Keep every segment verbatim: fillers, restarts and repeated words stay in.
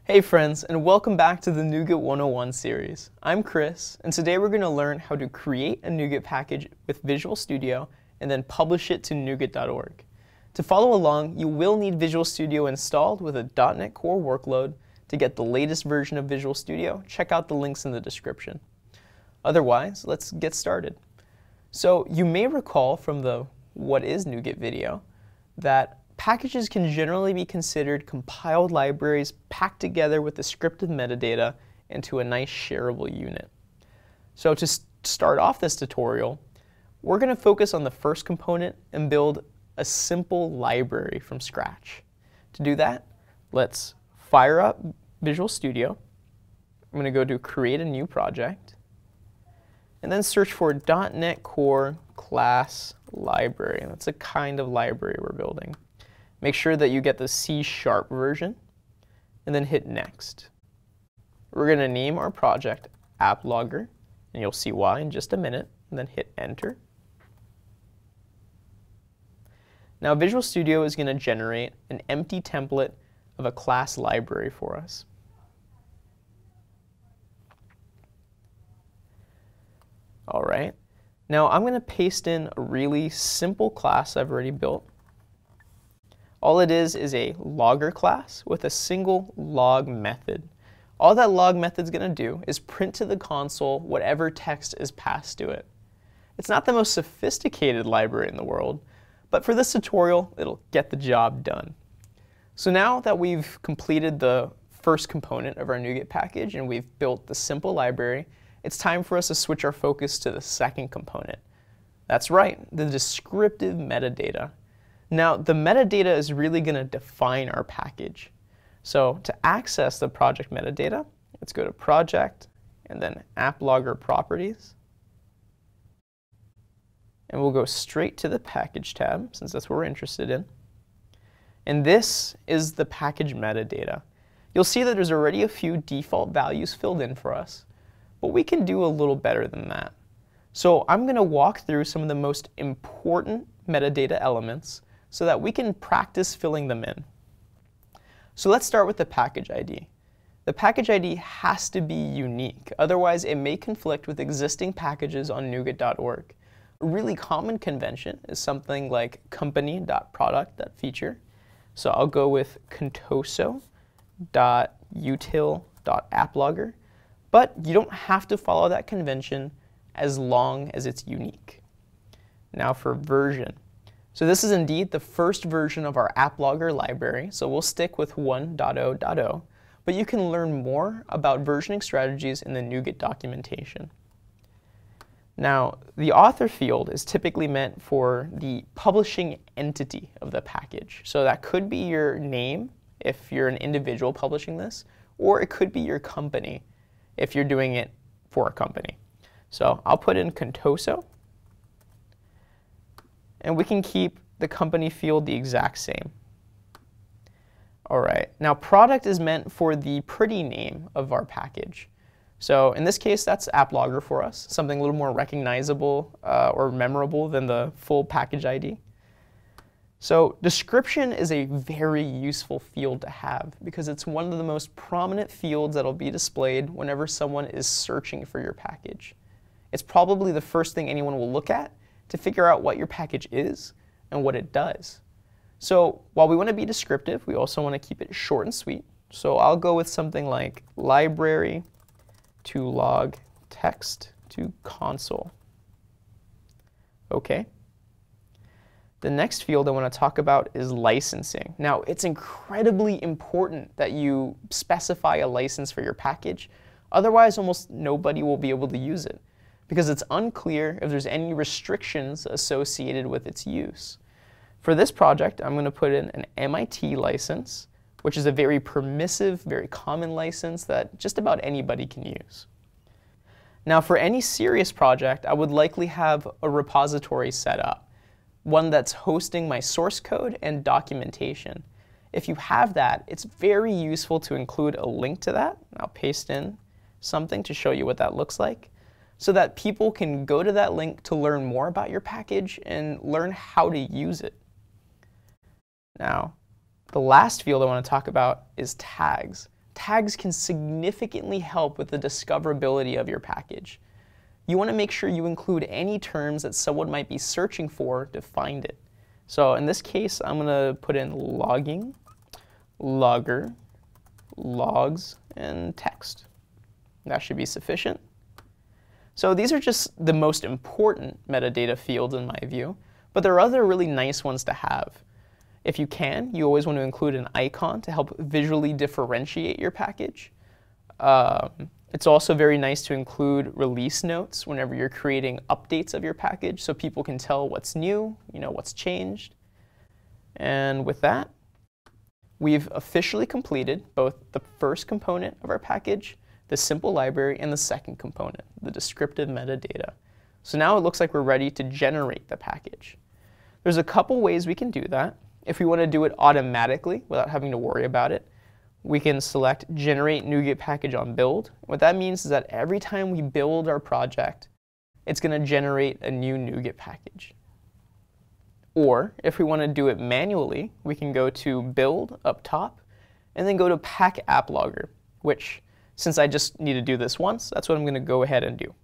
Hey friends, and welcome back to the NuGet one oh one series. I'm Chris, and today we're going to learn how to create a NuGet package with Visual Studio and then publish it to NuGet dot org. To follow along, you will need Visual Studio installed with a dot net Core workload. To get the latest version of Visual Studio, check out the links in the description. Otherwise, let's get started. So you may recall from the What is NuGet video that packages can generally be considered compiled libraries packed together with the scripted metadata into a nice shareable unit. So to start off this tutorial, we're going to focus on the first component and build a simple library from scratch. To do that, let's fire up Visual Studio. I'm going to go to Create a New Project, and then search for dot net Core class library. That's a kind of library we're building. Make sure that you get the C sharp version, and then hit Next. We're going to name our project AppLogger, and you'll see why in just a minute, and then hit Enter. Now Visual Studio is going to generate an empty template of a class library for us. All right. Now I'm going to paste in a really simple class I've already built. All it is is a logger class with a single log method. All that log method is going to do is print to the console whatever text is passed to it. It's not the most sophisticated library in the world, but for this tutorial, it'll get the job done. So now that we've completed the first component of our NuGet package and we've built the simple library, it's time for us to switch our focus to the second component. That's right, the descriptive metadata. Now, the metadata is really going to define our package. So to access the project metadata, let's go to Project and then AppLogger Properties. And we'll go straight to the Package tab, since that's what we're interested in. And this is the package metadata. You'll see that there's already a few default values filled in for us, but we can do a little better than that. So I'm going to walk through some of the most important metadata elements so that we can practice filling them in. So let's start with the package I D. The package I D has to be unique, otherwise it may conflict with existing packages on NuGet dot org. A really common convention is something like company.product.feature. So I'll go with contoso.util.applogger, but you don't have to follow that convention as long as it's unique. Now for version. So this is indeed the first version of our AppLogger library, so we'll stick with one point oh point oh, but you can learn more about versioning strategies in the NuGet documentation. Now, the author field is typically meant for the publishing entity of the package. So that could be your name if you're an individual publishing this, or it could be your company if you're doing it for a company. So I'll put in Contoso, and we can keep the company field the exact same. All right, now product is meant for the pretty name of our package. So in this case, that's AppLogger for us, something a little more recognizable uh, or memorable than the full package I D. So description is a very useful field to have because it's one of the most prominent fields that'll be displayed whenever someone is searching for your package. It's probably the first thing anyone will look at to figure out what your package is and what it does. So while we want to be descriptive, we also want to keep it short and sweet. So I'll go with something like library to log text to console. Okay. The next field I want to talk about is licensing. Now, it's incredibly important that you specify a license for your package. Otherwise, almost nobody will be able to use it, because it's unclear if there's any restrictions associated with its use. For this project, I'm going to put in an M I T license, which is a very permissive, very common license that just about anybody can use. Now, for any serious project, I would likely have a repository set up, one that's hosting my source code and documentation. If you have that, it's very useful to include a link to that. I'll paste in something to show you what that looks like, so that people can go to that link to learn more about your package and learn how to use it. Now, the last field I want to talk about is tags. tags can significantly help with the discoverability of your package. You want to make sure you include any terms that someone might be searching for to find it. So in this case, I'm going to put in logging, logger, logs, and text. That should be sufficient. So these are just the most important metadata fields in my view, but there are other really nice ones to have. If you can, you always want to include an icon to help visually differentiate your package. Um, it's also very nice to include release notes whenever you're creating updates of your package so people can tell what's new, you know, what's changed. And with that, we've officially completed both the first component of our package, the simple library, and the second component, the descriptive metadata. So now it looks like we're ready to generate the package. There's a couple ways we can do that. If we want to do it automatically without having to worry about it, we can select Generate NuGet Package on Build. What that means is that every time we build our project, it's going to generate a new NuGet package. Or if we want to do it manually, we can go to Build up top and then go to Pack App Logger, which, since I just need to do this once, that's what I'm going to go ahead and do.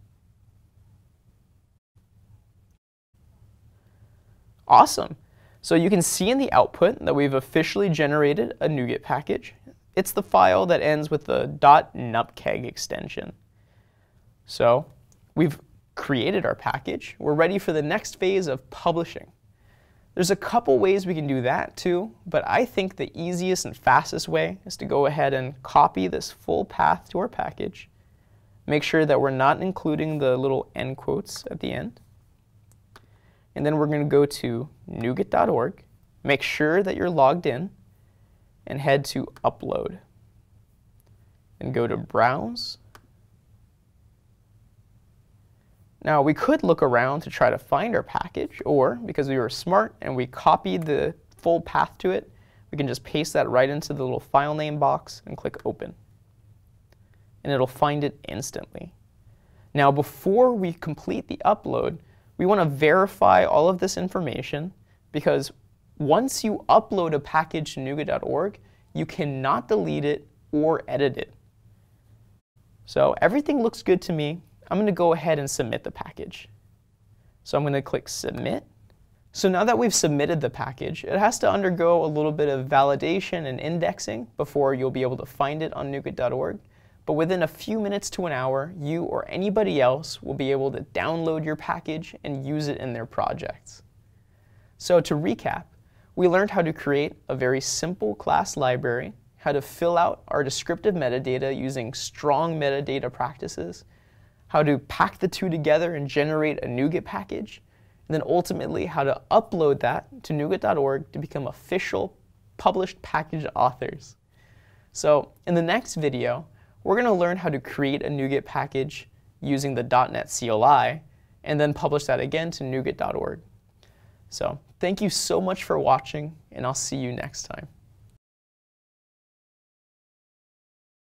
Awesome. So you can see in the output that we've officially generated a NuGet package. It's the file that ends with the .nupkeg extension. So we've created our package. We're ready for the next phase of publishing. There's a couple ways we can do that too, but I think the easiest and fastest way is to go ahead and copy this full path to our package. Make sure that we're not including the little end quotes at the end. And then we're going to go to NuGet dot org, make sure that you're logged in, and head to Upload. And go to Browse. Now we could look around to try to find our package, or because we were smart and we copied the full path to it, we can just paste that right into the little file name box and click Open. And it'll find it instantly. Now before we complete the upload, we want to verify all of this information, because once you upload a package to NuGet dot org, you cannot delete it or edit it. So everything looks good to me. I'm going to go ahead and submit the package. So I'm going to click Submit. So now that we've submitted the package, it has to undergo a little bit of validation and indexing before you'll be able to find it on NuGet dot org. But within a few minutes to an hour, you or anybody else will be able to download your package and use it in their projects. So to recap, we learned how to create a very simple class library, how to fill out our descriptive metadata using strong metadata practices, how to pack the two together and generate a NuGet package, and then ultimately how to upload that to NuGet dot org to become official published package authors. So in the next video, we're going to learn how to create a NuGet package using the dot net C L I and then publish that again to NuGet dot org. So thank you so much for watching, and I'll see you next time.